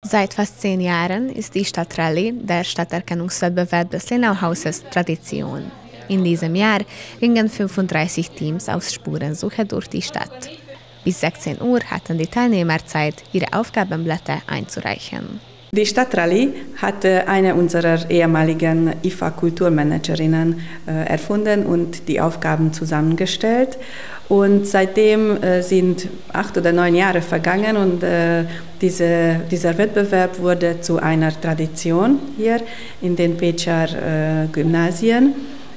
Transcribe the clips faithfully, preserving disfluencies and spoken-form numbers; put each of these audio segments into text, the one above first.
Seit fast zehn Jahren ist die Stadtrallye, der Stadterkennungswettbewerb des Lenauhauses, Tradition. In diesem Jahr gingen fünfunddreißig Teams auf Spurensuche durch die Stadt. Bis sechzehn Uhr hatten die Teilnehmer Zeit, ihre Aufgabenblätter einzureichen. Die Stadtrallye hatte eine unserer ehemaligen I F A-Kulturmanagerinnen äh, erfunden und die Aufgaben zusammengestellt. Und seitdem äh, sind acht oder neun Jahre vergangen und äh, diese, dieser Wettbewerb wurde zu einer Tradition hier in den Pécser äh, Gymnasien.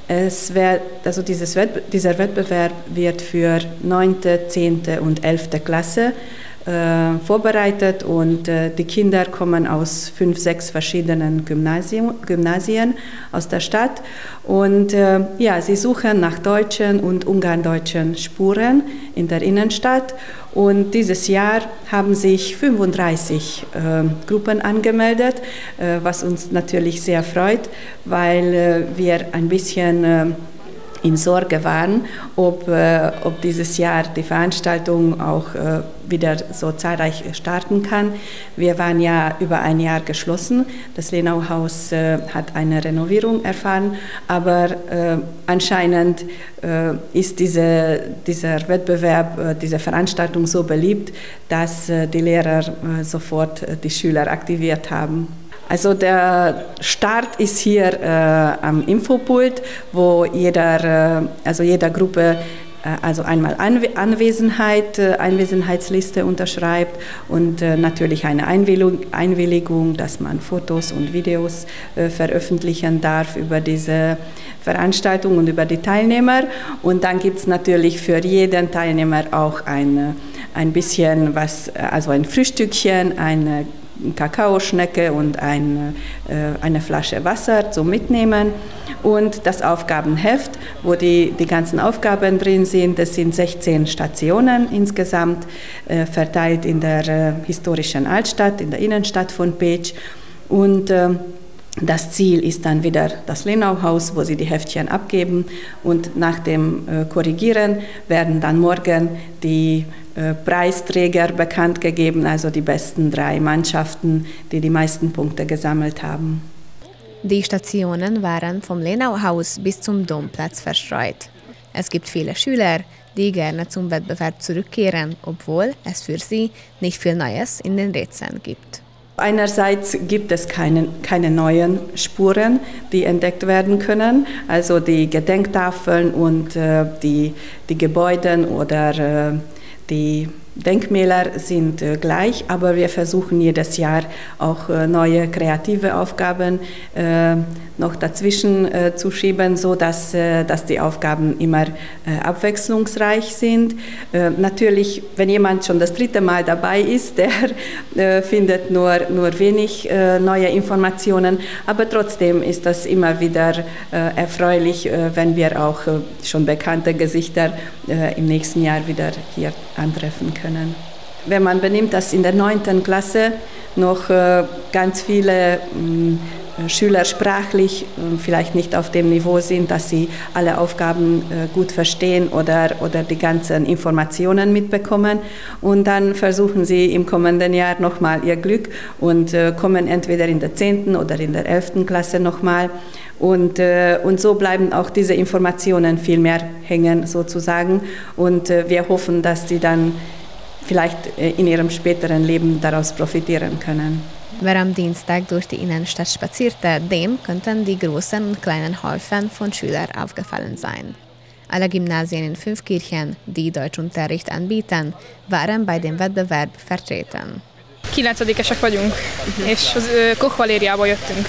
Es wird, also dieses Wett, dieser Wettbewerb wird für neunte, zehnte und elfte Klasse Äh, vorbereitet und äh, die Kinder kommen aus fünf, sechs verschiedenen Gymnasien, Gymnasien aus der Stadt und äh, ja, sie suchen nach deutschen und ungarndeutschen Spuren in der Innenstadt und dieses Jahr haben sich fünfunddreißig äh, Gruppen angemeldet, äh, was uns natürlich sehr freut, weil äh, wir ein bisschen äh, in Sorge waren, ob, äh, ob dieses Jahr die Veranstaltung auch äh, wieder so zahlreich starten kann. Wir waren ja über ein Jahr geschlossen. Das Lenauhaus äh, hat eine Renovierung erfahren, aber äh, anscheinend äh, ist diese, dieser Wettbewerb, äh, diese Veranstaltung so beliebt, dass äh, die Lehrer äh, sofort äh, die Schüler aktiviert haben. Also der Start ist hier äh, am Infopult, wo jeder, äh, also jeder Gruppe äh, also einmal Anwe Anwesenheit, äh, Anwesenheitsliste unterschreibt und äh, natürlich eine Einwilligung, Einwilligung, dass man Fotos und Videos äh, veröffentlichen darf über diese Veranstaltung und über die Teilnehmer. Und dann gibt es natürlich für jeden Teilnehmer auch ein, ein bisschen was, also ein Frühstückchen, eine Kakaoschnecke und ein, äh, eine Flasche Wasser zum Mitnehmen und das Aufgabenheft, wo die, die ganzen Aufgaben drin sind. Das sind sechzehn Stationen insgesamt, äh, verteilt in der äh, historischen Altstadt, in der Innenstadt von Pécs. Und äh, das Ziel ist dann wieder das Lenauhaus, wo sie die Heftchen abgeben und nach dem äh, Korrigieren werden dann morgen die äh, Preisträger bekannt gegeben, also die besten drei Mannschaften, die die meisten Punkte gesammelt haben. Die Stationen waren vom Lenauhaus bis zum Domplatz verstreut. Es gibt viele Schüler, die gerne zum Wettbewerb zurückkehren, obwohl es für sie nicht viel Neues in den Rätseln gibt. Einerseits gibt es keine, keine neuen Spuren, die entdeckt werden können. Also die Gedenktafeln und äh, die, die Gebäude oder äh, die Denkmäler sind äh, gleich, aber wir versuchen jedes Jahr auch äh, neue kreative Aufgaben äh, noch dazwischen äh, zu schieben, so dass, äh, dass die Aufgaben immer äh, abwechslungsreich sind. Äh, natürlich, wenn jemand schon das dritte Mal dabei ist, der äh, findet nur, nur wenig äh, neue Informationen, aber trotzdem ist das immer wieder äh, erfreulich, äh, wenn wir auch äh, schon bekannte Gesichter äh, im nächsten Jahr wieder hier antreffen können. Wenn man benimmt, dass in der neunten Klasse noch äh, ganz viele mh, Schüler sprachlich äh, vielleicht nicht auf dem Niveau sind, dass sie alle Aufgaben äh, gut verstehen oder, oder die ganzen Informationen mitbekommen. Und dann versuchen sie im kommenden Jahr nochmal ihr Glück und äh, kommen entweder in der zehnten oder in der elften Klasse nochmal. Und, äh, und so bleiben auch diese Informationen viel mehr hängen sozusagen. Und äh, wir hoffen, dass sie dann vielleicht in ihrem späteren Leben daraus profitieren können. Wer am Dienstag durch die Innenstadt spazierte, dem könnten die großen und kleinen Häufen von Schülern aufgefallen sein. Alle Gymnasien in Fünfkirchen, die Deutschunterricht anbieten, waren bei dem Wettbewerb vertreten. kilencedikesek vagyunk, és az Koch Valériából jöttünk.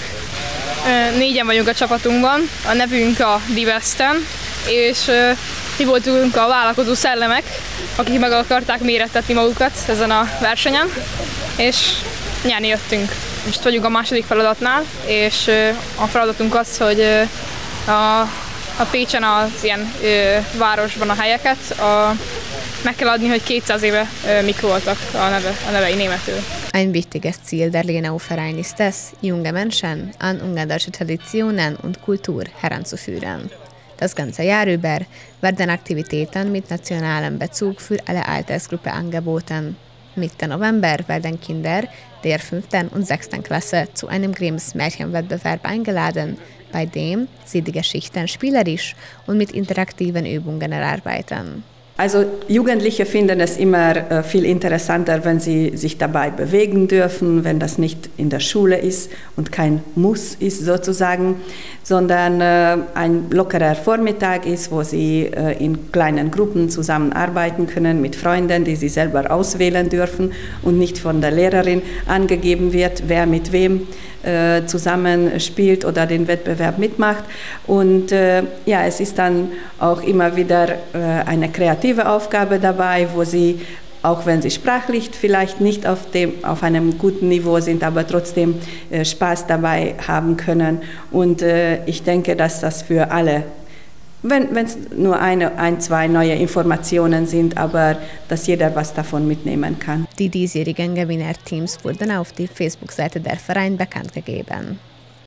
Négyen vagyunk a csapatunkban, a nevünk a Divesten, és mi voltunk a vállalkozó szellemek, akik meg akarták mérettetni magukat ezen a versenyen, és nyerni jöttünk. Most vagyunk a második feladatnál, és a feladatunk az, hogy a, a Pécsen az ilyen városban a helyeket a, meg kell adni, hogy kétszáz éve mik voltak a, neve, a nevei németül. Ein wichtiges Ziel der Lenau-Verein ist es, junge Menschen an ungarische Traditionen und Kultur heranzuführen. Das ganze Jahr über werden Aktivitäten mit nationalem Bezug für alle Altersgruppen angeboten. Mitte November werden Kinder der fünften und sechsten Klasse zu einem Grimms Märchenwettbewerb eingeladen, bei dem sie die Geschichten spielerisch und mit interaktiven Übungen erarbeiten. Also Jugendliche finden es immer äh, viel interessanter, wenn sie sich dabei bewegen dürfen, wenn das nicht in der Schule ist und kein Muss ist sozusagen, sondern äh, ein lockerer Vormittag ist, wo sie äh, in kleinen Gruppen zusammenarbeiten können mit Freunden, die sie selber auswählen dürfen und nicht von der Lehrerin angegeben wird, wer mit wem äh, zusammen spielt oder den Wettbewerb mitmacht. Und äh, ja, es ist dann auch immer wieder äh, eine kreative Aufgabe dabei, wo sie, auch wenn sie sprachlich vielleicht nicht auf, dem, auf einem guten Niveau sind, aber trotzdem äh, Spaß dabei haben können. Und äh, ich denke, dass das für alle, wenn es nur eine, ein, zwei neue Informationen sind, aber dass jeder was davon mitnehmen kann. Die diesjährigen Gewinnerteams wurden auf die Facebook-Seite der Verein bekannt gegeben.